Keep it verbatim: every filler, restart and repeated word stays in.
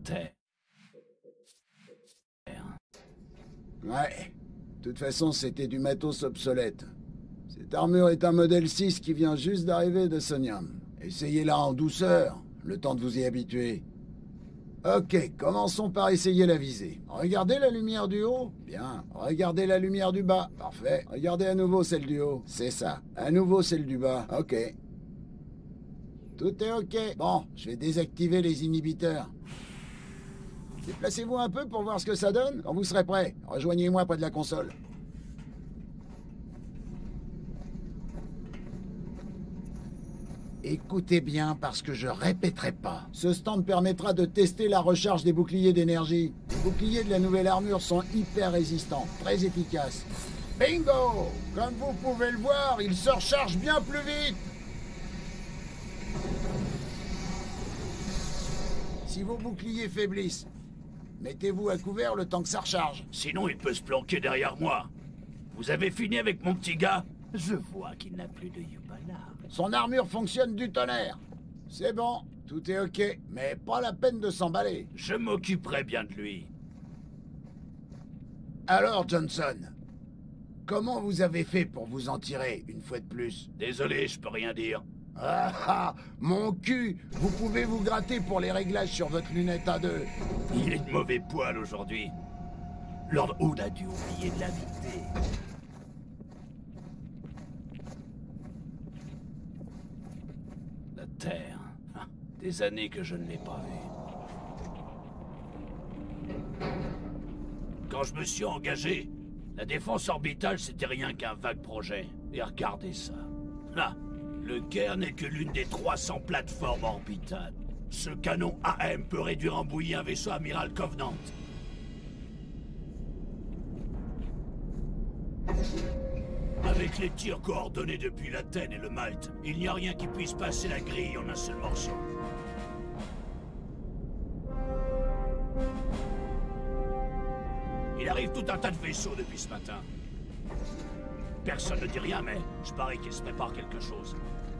Terre. Ouais. De toute façon, c'était du matos obsolète. Cette armure est un modèle six qui vient juste d'arriver de Sonium. Essayez-la en douceur, le temps de vous y habituer. Ok, commençons par essayer la visée. Regardez la lumière du haut. Bien. Regardez la lumière du bas. Parfait. Regardez à nouveau celle du haut. C'est ça. À nouveau celle du bas. Ok. Tout est ok. Bon, je vais désactiver les inhibiteurs. Déplacez-vous un peu pour voir ce que ça donne. Quand vous serez prêt, rejoignez-moi près de la console. Écoutez bien parce que je répéterai pas. Ce stand permettra de tester la recharge des boucliers d'énergie. Les boucliers de la nouvelle armure sont hyper résistants, très efficaces. Bingo! Comme vous pouvez le voir, ils se rechargent bien plus vite. Si vos boucliers faiblissent, mettez-vous à couvert le temps que ça recharge. Sinon, il peut se planquer derrière moi. Vous avez fini avec mon petit gars? Je vois qu'il n'a plus de Yubala. Son armure fonctionne du tonnerre. C'est bon, tout est ok, mais pas la peine de s'emballer. Je m'occuperai bien de lui. Alors, Johnson, comment vous avez fait pour vous en tirer, une fois de plus? Désolé, je peux rien dire. Ah ah, mon cul! Vous pouvez vous gratter pour les réglages sur votre lunette A deux. Il est de mauvais poil aujourd'hui. Lord Hood a dû oublier de l'inviter. La Terre. Ah, des années que je ne l'ai pas vue. Quand je me suis engagé, la défense orbitale, c'était rien qu'un vague projet. Et regardez ça. Là, le Caire n'est que l'une des trois cents plateformes orbitales. Ce canon A M peut réduire en bouillie un vaisseau amiral Covenant. Avec les tirs coordonnés depuis l'Athènes et le Malte, il n'y a rien qui puisse passer la grille en un seul morceau. Il arrive tout un tas de vaisseaux depuis ce matin. Personne ne dit rien, mais je parie qu'il se prépare quelque chose.